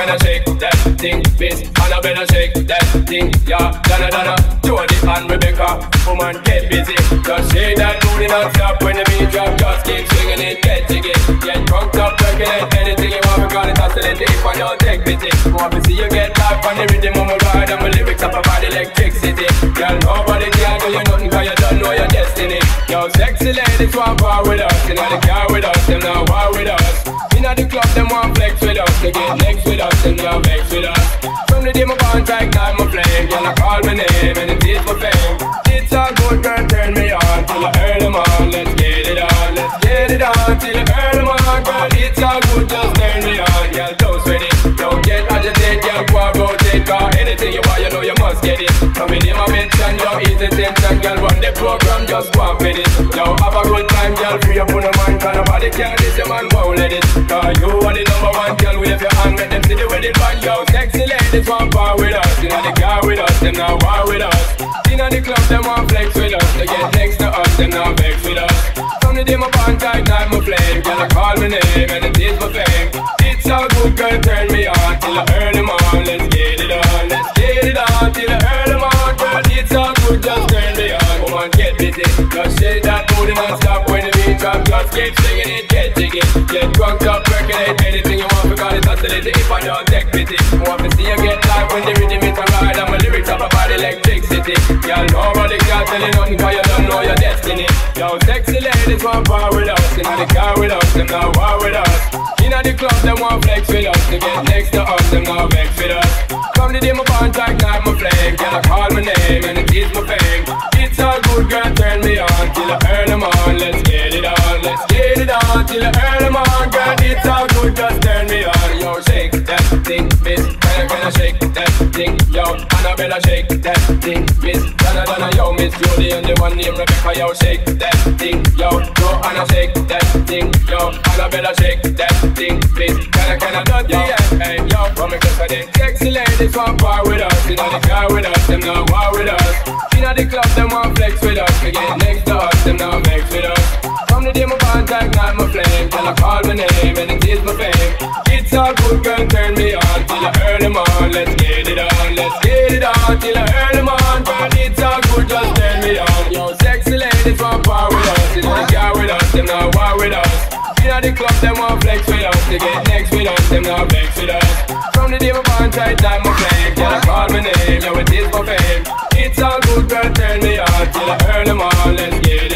can I shake that thing, Miss Annabella, shake that thing, yeah. Donna, Donna, Jody and Rebecca, woman get busy. Just shake that booty non-stop when the beat drop. Just keep swinging it, get jiggy. Get drunk up, percolate anything you want. Because it's oscillate if I don't take pity. Want to see you get live on the rhythm of my ride. And my lyrics up about electricity. Girl, nobody can do you nothing cause you don't know your destiny. Yo, sexy ladies want war with us. You know the car with us, them not war with us. You know the club, them want flex with us. They get next with us, them not vex with us. From the day my contact, time my flame. Girl, I call my name and it is my fame. It's all good, girl, turn me on till I earn them on. Let's get it on, let's get it on till I earn them on. Girl, it's all good, just turn me on. Girl, don't sweat it, don't get agitated. Girl, go and rotate, cause anything you want, you know you must get it. Come in my mention, yo, easy tension. Girl, run the program, just go and fit it. Yo, have a good time, girl, free up on the mind. Cause nobody can this, your man won't let it. Cause you are the number one, girl, wave your hand, make them see the wedding band. Yo, sexy ladies want power with us. You know the car with us, them not war with us. You know the club, them want flex with us. They get next to us, them not vex with us. From the day my contact, night my flame. Girl, I call my name and it is my fame. It's all good, girl, turn me on till I earn them on. Let's get it on, let's get it on till I earn them on. Girl, it's all good, just turn me on. Come on, get busy, just shake that booty non-stop when the beat drop. Just keep singing it, get jiggy. Get drunk up, percolate anything you want because it's oscillating if I don't take pity. Want to see you get live when the rhythm is a ride and my lyrics up about electricity. Y'all nobody can tell you nothing cause you don't know your destiny. Yo, sexy ladies want power with us. You know the car with us, them not war with us. You know the club, them want flex with us. They get next to us, them not vex with us. From the day my contact, night my flame. Girl, I call my name and it is my fame. It's all good, girl, turn me on till I earn them on. Let's get it on, let's get it on till I earn them on. Girl, it's all good, just turn me on. Yo, shake that thing, Miss. Can I shake that thing, yo? Annabella, shake that thing, Miss. Donna, Donna, yo, Miss Judy and the one named Rebecca, yo, shake that thing, yo. Joanna, shake that thing, yo. Annabella, shake that thing, Miss. Can I do it, hey, yo? From me cause I did sexy ladies want war with us. You know the car with us, them not war with us. You know the club, them want flex with us. They get next to us, them not vex with us. From the day my contact, night my flame. Till I call my name and it is my fame. It's all good, girl, turn me on till I earn them on. Let's get it on, let's get it on till I earn them on. Girl, it's all good, just turn me on. Yo, sexy ladies want power with us. You know the car with us, them not war with us. You know the club, them want flex with us. They get next with us, them not vex with us. From the day my contact, time my flame. Till I call my name, yo, it is my fame. It's all good, girl, turn me on till I earn them on. Let's get it